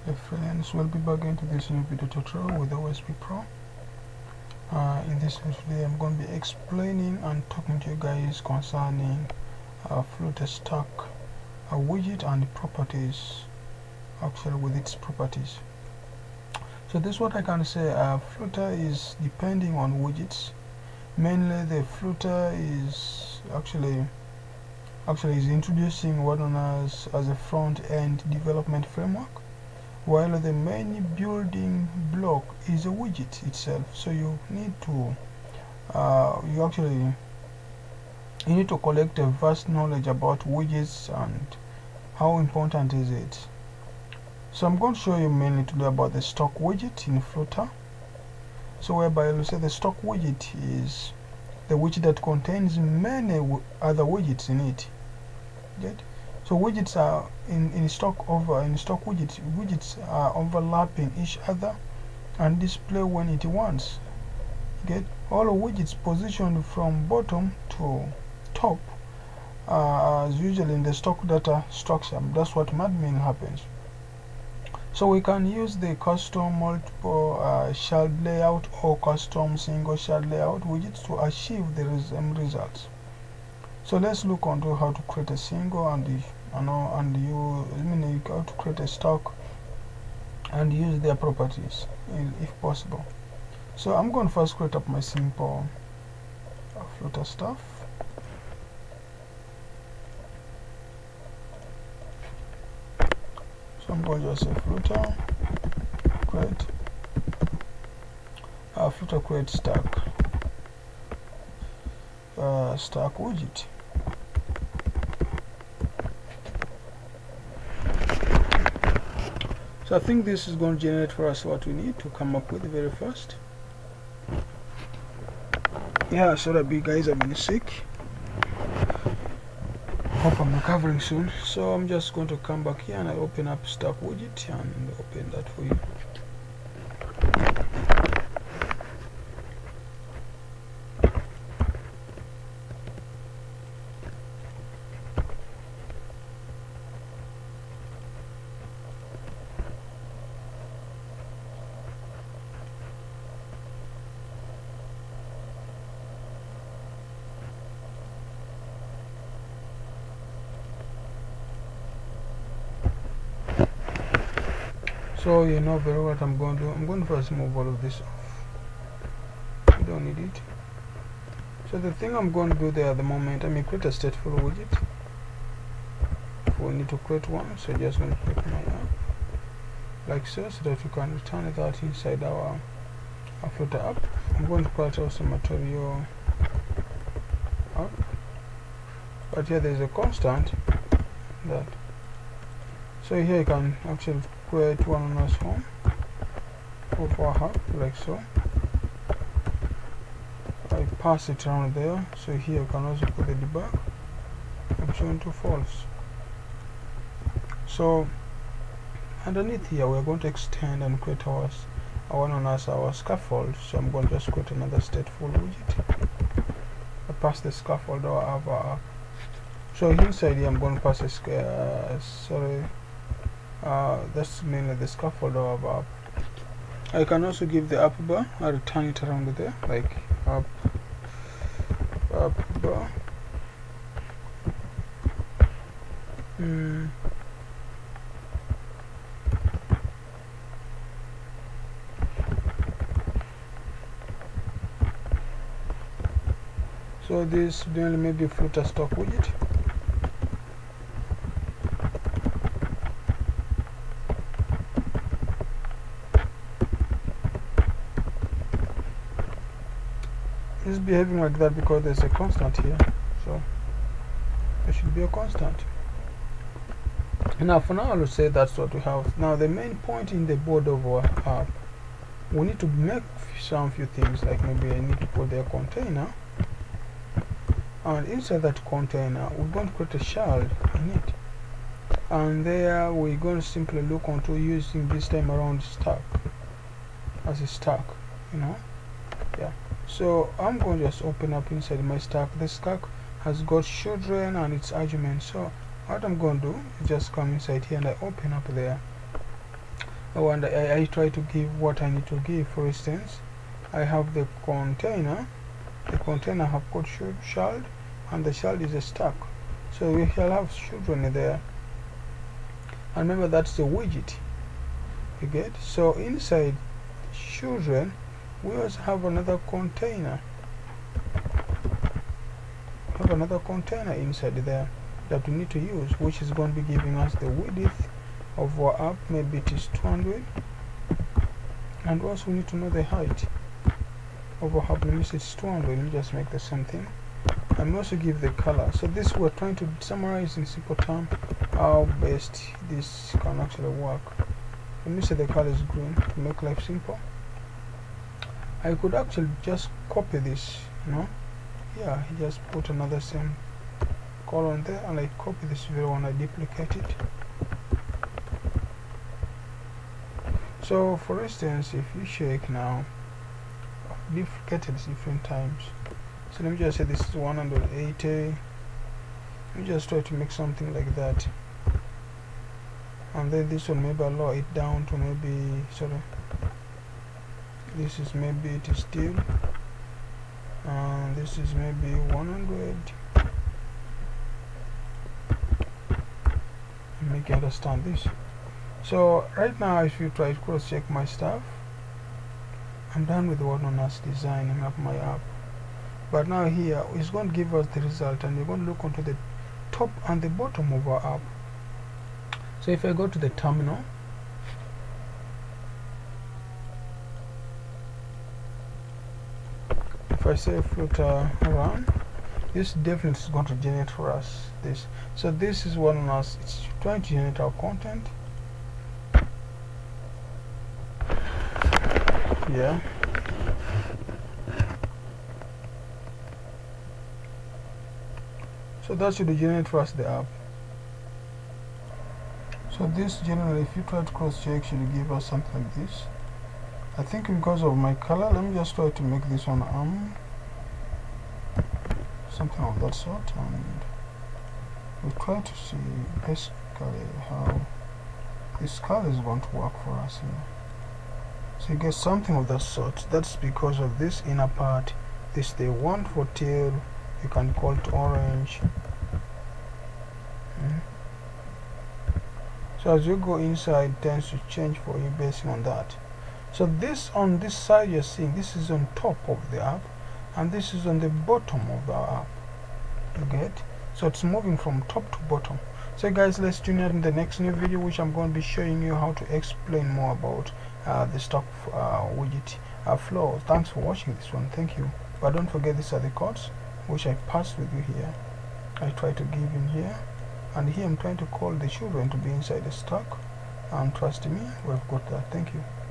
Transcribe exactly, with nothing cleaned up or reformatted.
Hey friends, we'll be back into this new video tutorial with O S P Pro. Uh, in this video I'm going to be explaining and talking to you guys concerning uh, Flutter Stack uh, widget and the properties, actually with its properties. So this is what I can say. uh, Flutter is depending on widgets. Mainly the Flutter is actually actually is introducing what known as, as a front-end development framework, while the main building block is a widget itself. So you need to uh, you actually you need to collect a vast knowledge about widgets and how important is it. So I'm going to show you mainly today about the stock widget in Flutter. So whereby you say the stock widget is the widget that contains many other widgets in it. Get? So widgets are in, in stock over in stock widgets widgets are overlapping each other and display when it wants. Get? All widgets positioned from bottom to top uh, as usually in the stock data structure. That's what admin happens. So we can use the custom multiple uh, child layout or custom single child layout widgets to achieve the res um, results. So let's look onto how to create a single and the I know and you I mean how to create a stock and use their properties if possible. So I'm going to first create up my simple uh, Flutter stuff. So I'm going to just say Flutter create uh, Flutter create stack uh, stack widget. So I think this is going to generate for us what we need to come up with the very first. Yeah, so that big guys have been sick. Hope I'm recovering soon. So I'm just going to come back here and I open up Stack Widget and open that for you. So you know very well what I'm going to do. I'm going to first move all of this off. You don't need it. So the thing I'm going to do there at the moment, I may create a stateful widget. If we need to create one, so just going to create my app like so, so that we can return that inside our, our Flutter app. I'm going to create also material app, but here there's a constant that. So here you can actually create one on us home of our app like so. I pass it around there, so here you can also put the debug option to false. So underneath here we are going to extend and create our our one on us our scaffold. So I'm going to just create another stateful widget. I pass the scaffold or our app. So inside here I'm going to pass a uh, sorry. Uh, that's mainly the scaffold of our app. I can also give the app bar, I return it around there, like app, app bar. Mm. So this mainly maybe Flutter stock widget. It's behaving like that because there's a constant here, so there should be a constant. Now for now I'll say that's what we have. Now the main point in the board of our app, we need to make some few things, like maybe I need to put their container, and inside that container we're going to create a child in it, and there we're going to simply look onto using this time around stack as a stack, you know. Yeah, so I'm going to just open up inside my stack. The stack has got children and its arguments. So what I'm going to do is just come inside here and I open up there Oh, and I, I try to give what I need to give. For instance, I have the container. The container have got child, and the child is a stack. So we shall have children there. And remember, that's the widget. You get? So inside children, we also have another container. Have another container inside there that we need to use, which is going to be giving us the width of our app. Maybe it is two hundred, and also we need to know the height of our app. Let me say it's two hundred. Let me just make the same thing. And also give the color. So this we're trying to summarize in simple terms how best this can actually work. Let me say the color is green to make life simple. I could actually just copy this, you know. Yeah, just put another same column there, and I copy this very one, I duplicate it. So for instance, if you check now, I've duplicated different times. So let me just say this is one hundred eighty. Let me just try to make something like that. And then this one, maybe I'll lower it down to maybe, sorry, this is maybe it is still, and this is maybe one hundred. Make you understand this. So right now, if you try to cross check my stuff, I'm done with what known as designing of my app. But now here it's going to give us the result, and we're going to look onto the top and the bottom of our app. So if I go to the terminal, if I say Flutter run, this definitely is going to generate for us this. So this is one on us, it's trying to generate our content. Yeah. So that should generate for us the app. So this generally, if you try to cross check, should give us something like this. I think because of my color, let me just try to make this one um something of that sort, and we try to see basically how this color is going to work for us here. So you get something of that sort. That's because of this inner part. This the one for tail, you can call it orange. Mm. So as you go inside, it tends to change for you based on that. So this on this side you're seeing, this is on top of the app, and this is on the bottom of the app. You get? So it's moving from top to bottom. So guys, let's tune in in the next new video, which I'm going to be showing you how to explain more about uh, the stock uh, widget uh, flow. Thanks for watching this one. Thank you. But don't forget, these are the codes which I passed with you here. I try to give in here, and here I'm trying to call the children to be inside the stock, and trust me, we've got that. Thank you.